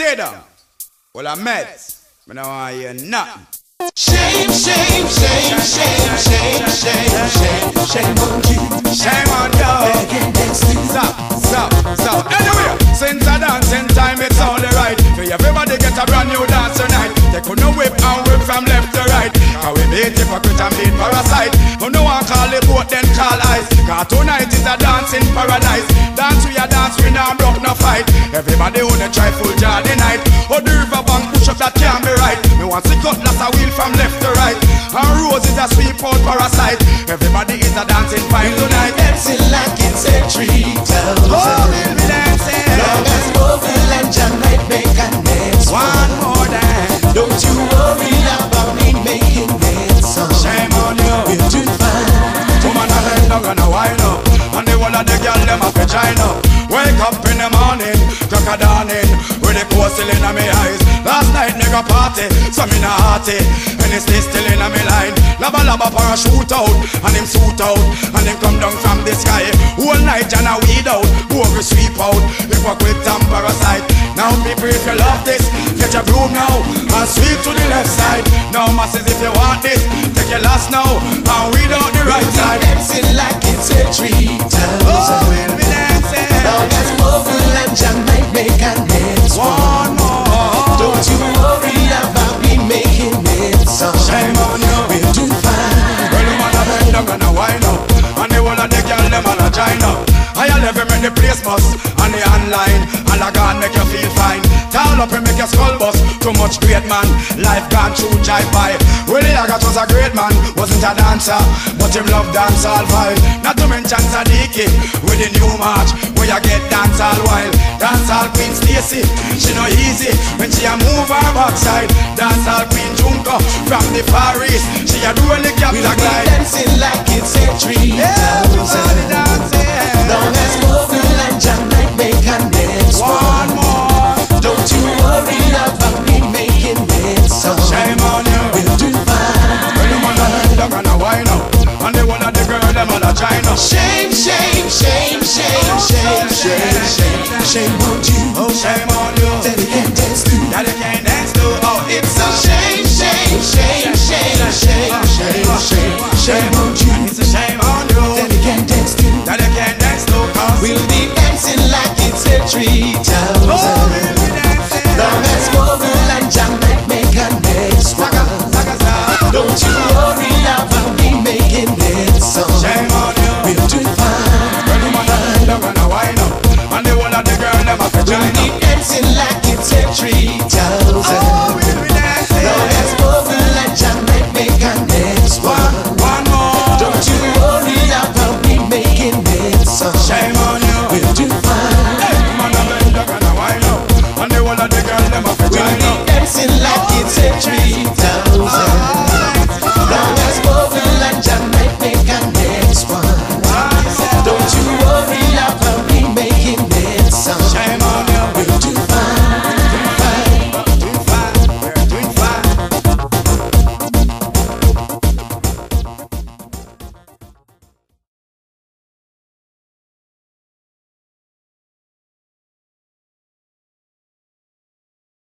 Stay down. Well, I met. But now I hear nothing. Shame, shame, shame, shame, shame, shame, shame, shame on you. Shame on you. Stop. Anyway, since I dancing time, it's only right for everybody get a brand new dance tonight. They could no whip and whip from left to right. Cause we beat hypocrite and beat parasite. Who no one call the boat, then call ice. Cause tonight is a dancing paradise. Dance we a dance, we now broke no fight. Everybody wanna try full jar the night. Oh, the river bank push up, that can't be right. Me want to cut lots of wheel from left to right. And Rose is a sweep out parasite. Everybody is a dancing fine tonight. Dancing like it's a treat. Oh, we'll be dancing. Long as Mobile and Jamaica make a dance. One more dance. Don't you worry about me making it song. Shame on you. We'll do fine. Woman a head down and a wine up. And the whole of the girl them a vagina. Wake up in the morning, crack a dawning, with the coastal in my eyes. Last night nigga party, so me na hearty, and it's still in my line. Laba laba parachute out, and him suit out, and him come down from the sky. Whole night and a weed out, we sweep out, hypocrite and parasite. Now people if you love this, get your broom now, and sweep to the left side. Now masses if you want this, take your last now, and weed out the right side. Dancing like it's a treat. Oh, we'll be dancing. Long as Mobile and Jamaica make a dance. One more. Don't you worry about me making it song. Shame on you. We'll do fine. Well, the man a bend down and a wine up, and the whole of the girl them all a join up. I love him in the place bus, and the online, and I God make you feel fine. Tall up and make your skull bust. Too much great man, life gone through jive by. Willie Agat was a great man, wasn't a dancer, but him love dance all vibe. Not to mention Sadiki, with the new march, where you get dance all while. Dance all Queen Stacy, she no easy, when she a move her backside. Dance all Queen Junko, from the Far East, she a do only cap like glide. Dancing like it's a treat. Everybody dancing. Long as Mobile and Jamaica make a dance. One